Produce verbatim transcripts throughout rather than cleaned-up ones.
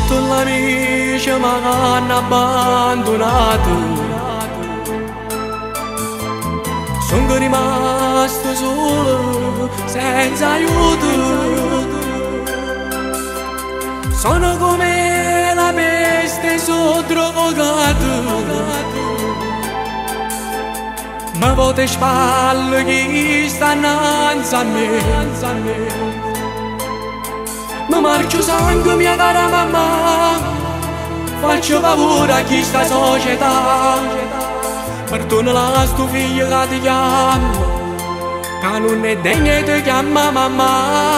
tutto l'amici mi hanno abbandonato. Sono rimasto solo, senza aiuto. Sono come la peste, sono drogato. Ma volte spalle chi sta innanzi a me. Mi marcio sangue mia cara mamma, faccio paura a chi sta società. Perdona la tua figlia che ti chiama, che non è degna di chiama mamma.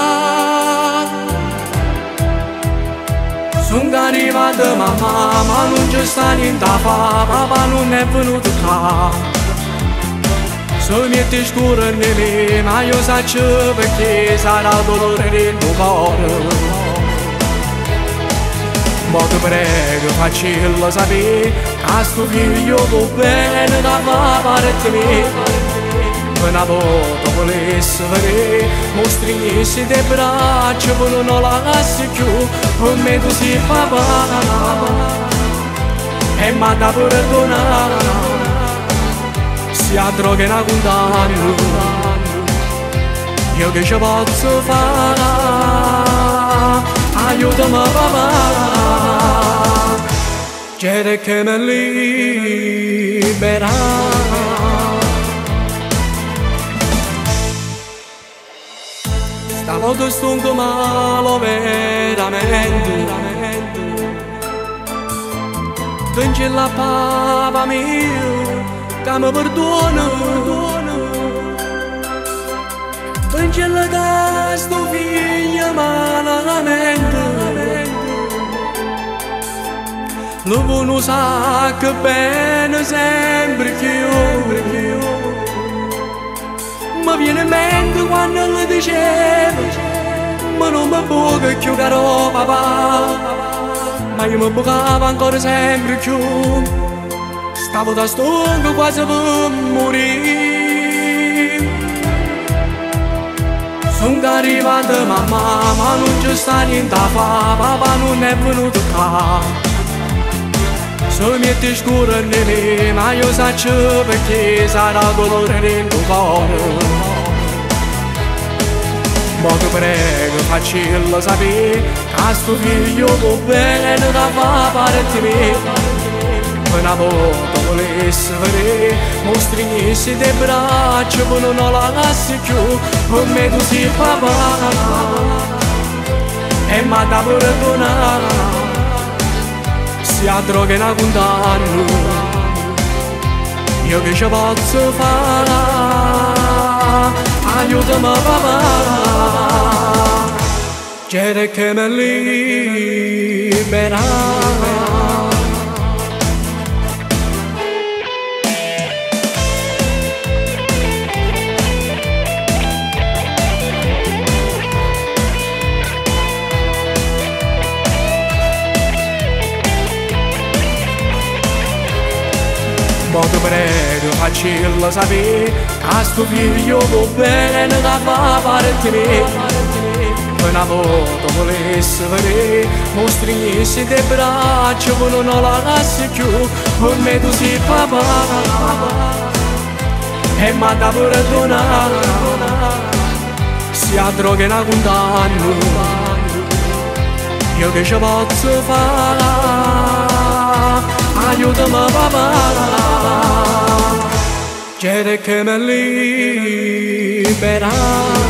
Sono arrivata mamma, ma non c'è sta niente a fare, papà non è venuto qua. Se mette scuro in me, ma io so perché sarà dolore nel tuo cuore. Ma ti prego, faccelo sapere, che sto figlio va bene da parte mia. Una volta volessi vedere, mi stringessi le braccia, poi non la lasci più, per me tu sei papà. E mi ha dato perdonare. Sia droga una condanna, io che ci posso fare, aiutami papà, c'è che mi libera. Stavolta sto malo veramente, vince la papa mia, che mi perdona. Angela che sto figlio malamente, lo buono sa che bene sempre più. Mi viene in mente quando le dicevo, ma non mi buca più caro papà, ma io mi bucavo ancora sempre più. Stavo da stongo quasi per morire. Sono arrivata mamma, ma non c'è sta niente a fare, papà non è venuto qua. Se mette scuro in me, ma io so perché sarà dolore nel tuo cuore. Ma ti prego, faccelo sapere, che sto figlio va bene da parte mia. Una volta volessi vedere, mi stringessi le braccia, poi non la lasci più, per me tu sei papà. E mi ha dato perdonare, sia droga una condanna, io che ci posso fare, aiutami papà, c'è che mi libera. Ma ti prego, faccelo sapere, che sto figlio va bene da parte mia. Una volta volessi vedere, mi stringessi le braccia, poi non la lasci più, per me tu sei papà. E mi ha dato perdonare, sia droga una condanna, io che ci posso fare, aiutami papà, c'è che mi libera.